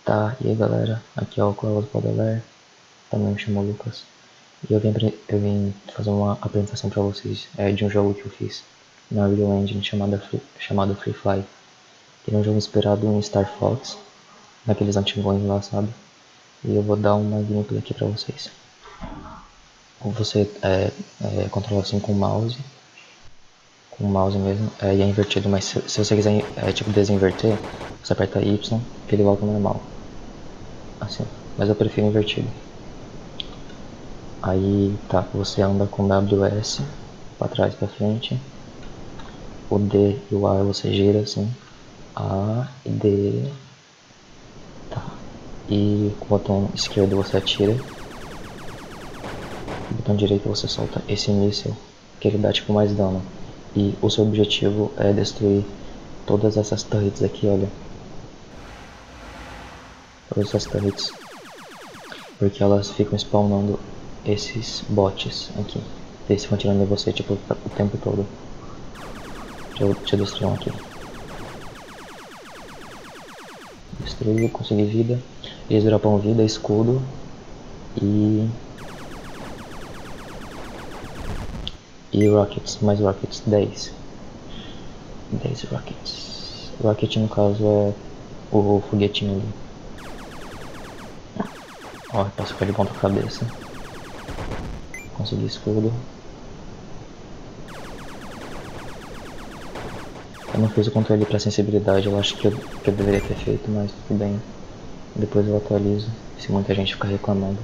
Tá, e aí galera, aqui é o Carlos Baudelaire, também me chamo Lucas, e eu vim fazer uma apresentação pra vocês de um jogo que eu fiz na Unreal Engine chamado Free Fly, que é um jogo inspirado em Star Fox, naqueles antigões lá, sabe? E eu vou dar uma gameplay aqui pra vocês. Você controla assim com o mouse mesmo, e é invertido, mas se você quiser tipo desinverter, você aperta Y que ele volta ao normal. Assim, mas eu prefiro invertido. Aí tá, você anda com WS para trás para frente, o D e o A você gira assim, A e D, tá. E com o botão esquerdo você atira, o botão direito você solta esse míssil que ele dá tipo mais dano. E o seu objetivo é destruir todas essas turrets aqui, olha. Todas essas turrets. Porque elas ficam spawnando esses bots aqui. Eles ficam tirando de você tipo o tempo todo. Deixa eu destruir um aqui. Destruir, conseguir vida. Eles dropam vida, escudo e rockets, mais rockets, 10 rockets. Rocket no caso é o foguetinho ali. Ó, posso ficar de ponta cabeça. Consegui escudo. Eu não fiz o controle para sensibilidade, eu acho que eu deveria ter feito, mas tudo bem. Depois eu atualizo, se muita gente ficar reclamando.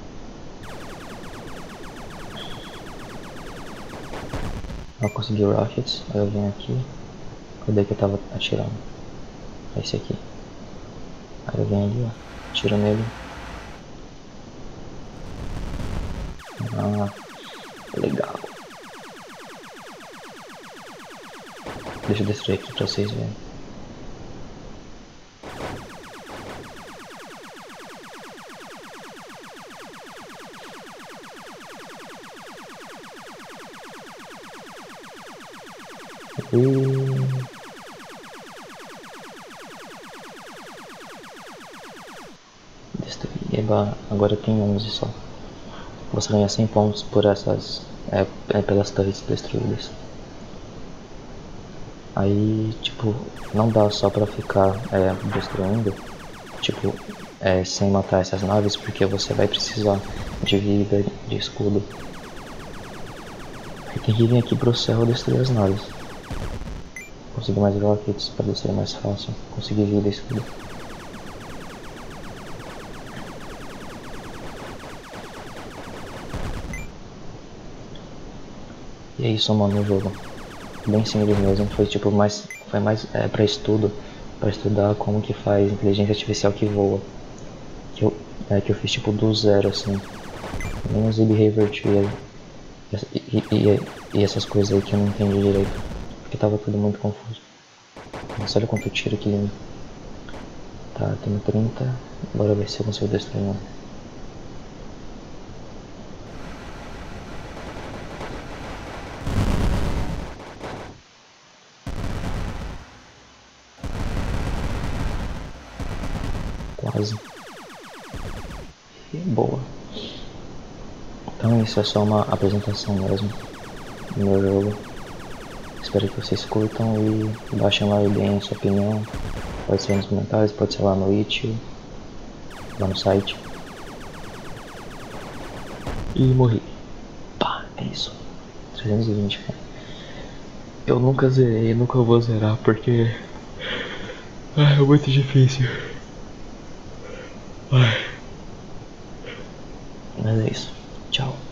Eu consegui o rockets, aí eu venho aqui. Cadê que eu tava atirando? É esse aqui. Aí eu venho ali, ó, tiro nele. Ah, legal. Deixa eu destruir aqui pra vocês verem. Destruir. Eba, agora tem 11 só. Você ganha 100 pontos por essas. Pelas torres destruídas. Aí, tipo, não dá só pra ficar destruindo, tipo, sem matar essas naves, porque você vai precisar de vida, de escudo. Aí tem que vir aqui pro céu destruir as naves. Conseguir mais rockets pra destruir mais fácil. Conseguir vida e escudo. E é isso, mano, no jogo. Bem simples mesmo, foi mais pra estudo, pra estudar como que faz inteligência artificial que voa. Que eu fiz tipo do zero, assim. Nem usei behavior tree e essas coisas aí que eu não entendi direito. Porque tava tudo muito confuso. Nossa, olha quanto tiro que lindo. Tá, temos 30. Bora ver se eu consigo destruir um. Quase. E boa. Então isso é só uma apresentação mesmo do meu jogo. Espero que vocês curtam e baixem lá e deem sua opinião. Pode ser nos comentários, pode ser lá no itch, lá no site. E morri. Pá, é isso. 320, cara. Eu nunca zerei, nunca vou zerar porque é muito difícil. Mas é isso. Tchau.